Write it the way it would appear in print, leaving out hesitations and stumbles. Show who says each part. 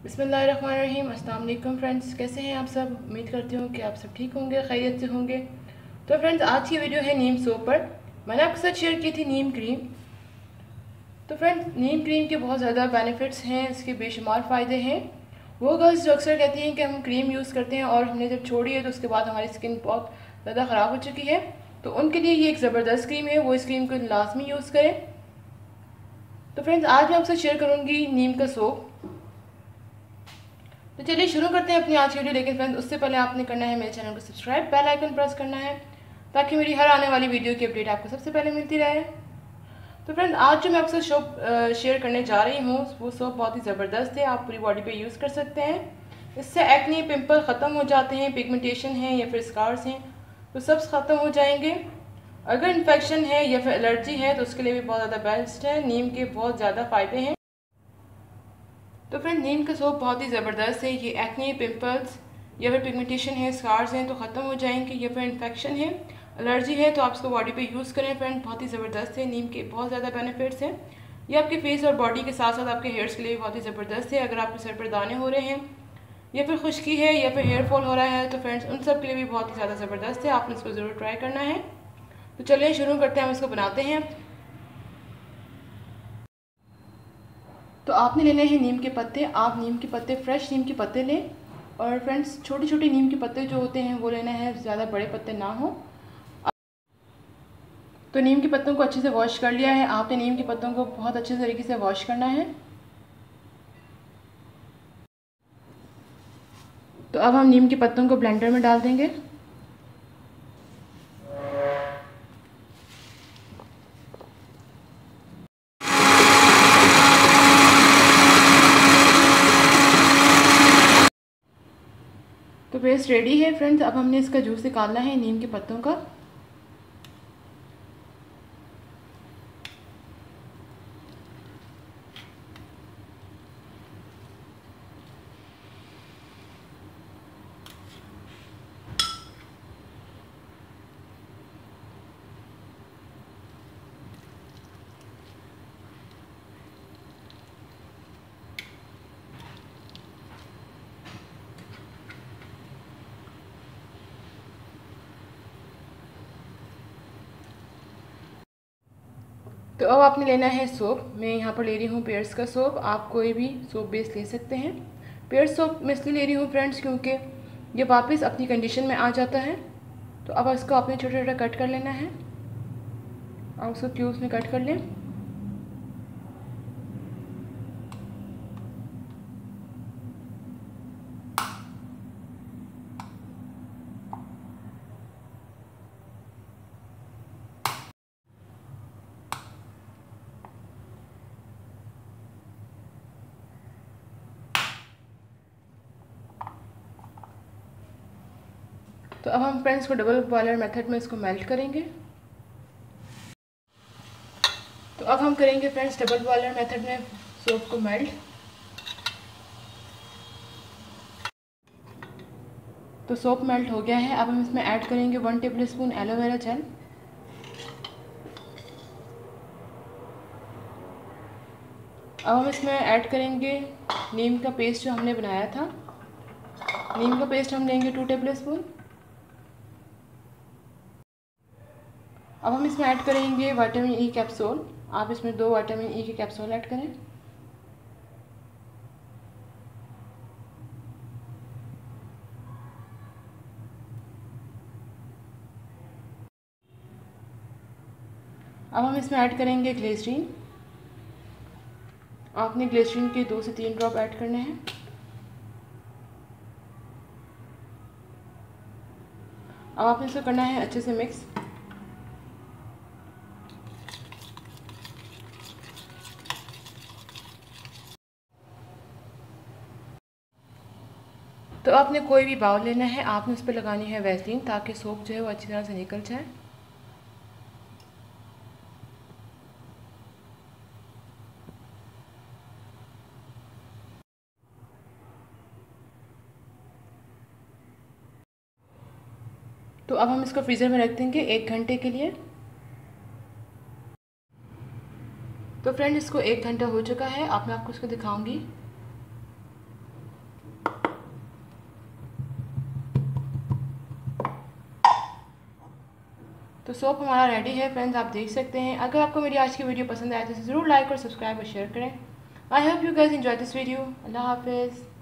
Speaker 1: बिस्मिल्लाहिर्रहमानिर्रहीम। अस्सलाम वालेकुम फ्रेंड्स, कैसे हैं आप सब। उम्मीद करती हूँ कि आप सब ठीक होंगे, खैरियत से होंगे। तो फ्रेंड्स, आज की वीडियो है नीम सोप पर। मैंने आपके साथ शेयर की थी नीम क्रीम। तो फ्रेंड्स, नीम क्रीम के बहुत ज़्यादा बेनिफिट्स हैं, इसके बेशुमार फ़ायदे हैं। वो गर्ल्स जो अक्सर कहती हैं कि हम क्रीम यूज़ करते हैं और हमने जब छोड़ी है तो उसके बाद हमारी स्किन बहुत ज़्यादा ख़राब हो चुकी है, तो उनके लिए ये एक ज़बरदस्त क्रीम है। वो इस क्रीम को लाजमी यूज़ करें। तो फ्रेंड्स, आज मैं आपसे शेयर करूँगी नीम का सोप। तो चलिए शुरू करते हैं अपनी आज की वीडियो। लेकिन फ्रेंड्स, उससे पहले आपने करना है मेरे चैनल को सब्सक्राइब, बेल आइकन प्रेस करना है ताकि मेरी हर आने वाली वीडियो की अपडेट आपको सबसे पहले मिलती रहे। तो फ्रेंड्स, आज जो मैं आपसे सोप शेयर करने जा रही हूँ वो सोप बहुत ही ज़बरदस्त है। आप पूरी बॉडी पे यूज़ कर सकते हैं। इससे एक्ने, पिंपल ख़त्म हो जाते हैं, पिगमेंटेशन है या फिर स्कार्स हैं तो सब ख़त्म हो जाएंगे। अगर इन्फेक्शन है या फिर एलर्जी है तो उसके लिए भी बहुत ज़्यादा बेस्ट है। नीम के बहुत ज़्यादा फ़ायदे हैं। तो फ्रेंड, नीम का सोप बहुत ही ज़बरदस्त है। ये एक्ने, पिंपल्स या फिर पिगमेंटेशन है, स्कार्स हैं तो ख़त्म हो जाएंगे, या फिर इन्फेक्शन है, एलर्जी है तो आप इसको बॉडी पे यूज़ करें। फ्रेंड, बहुत ही ज़बरदस्त है। नीम के बहुत ज़्यादा बेनिफिट्स हैं। ये आपके फेस और बॉडी के साथ साथ आपके हेयर्स के लिए भी बहुत ही ज़बरदस्त है। अगर आपके सर पर दाने हो रहे हैं या फिर खुश्की है या फिर हेयर फॉल हो रहा है तो फ्रेंड्स, उन सब के लिए भी बहुत ही ज़्यादा ज़बरदस्त है। आपने इसको ज़रूर ट्राई करना है। तो चलिए शुरू करते हैं, हम इसको बनाते हैं। तो आपने लेने हैं नीम के पत्ते। आप नीम के पत्ते, फ्रेश नीम के पत्ते लें। और फ्रेंड्स, छोटे छोटे नीम के पत्ते जो होते हैं वो लेना है, ज़्यादा बड़े पत्ते ना हो। तो नीम के पत्तों को अच्छे से वॉश कर लिया है। आपने नीम के पत्तों को बहुत अच्छे तरीके से वॉश करना है। तो अब हम नीम के पत्तों को ब्लेंडर में डाल देंगे। तो पेस्ट रेडी है फ्रेंड्स। अब हमने इसका जूस निकालना है नीम के पत्तों का। तो अब आपने लेना है सोप। मैं यहाँ पर ले रही हूँ पेयर्स का सोप। आप कोई भी सोप बेस ले सकते हैं। पेयर्स सोप मैं इसलिए ले रही हूँ फ्रेंड्स क्योंकि ये वापस अपनी कंडीशन में आ जाता है। तो अब इसको आपने छोटा छोटा कट कर लेना है। आप उसको क्यूब्स में कट कर लें। तो अब हम फ्रेंड्स को डबल बॉयलर मेथड में इसको मेल्ट करेंगे। तो अब हम करेंगे फ्रेंड्स डबल बॉयलर मेथड में सोप को मेल्ट। तो सोप मेल्ट हो गया है। अब हम इसमें ऐड करेंगे 1 टेबलस्पून एलोवेरा जेल। अब हम इसमें ऐड करेंगे नीम का पेस्ट जो हमने बनाया था। नीम का पेस्ट हम लेंगे 2 टेबलस्पून। अब हम इसमें ऐड करेंगे विटामिन ई कैप्सूल। आप इसमें 2 विटामिन ई के कैप्सूल ऐड करें। अब हम इसमें ऐड करेंगे ग्लिसरीन। आपने ग्लिसरीन के 2 से 3 ड्रॉप ऐड करने हैं। अब आपने इसको करना है अच्छे से मिक्स। तो आपने कोई भी बाउल लेना है। आपने उस पर लगानी है वैसलीन ताकि सोप जो है वो अच्छी तरह से निकल जाए। तो अब हम इसको फ्रीज़र में रख देंगे 1 घंटे के लिए। तो फ्रेंड, इसको 1 घंटा हो चुका है। अब मैं आपको इसको दिखाऊंगी। तो सोप हमारा रेडी है फ्रेंड्स, आप देख सकते हैं। अगर आपको मेरी आज की वीडियो पसंद आए तो ज़रूर लाइक और सब्सक्राइब और शेयर करें। I hope you guys enjoy this video. अल्लाह हाफिज़।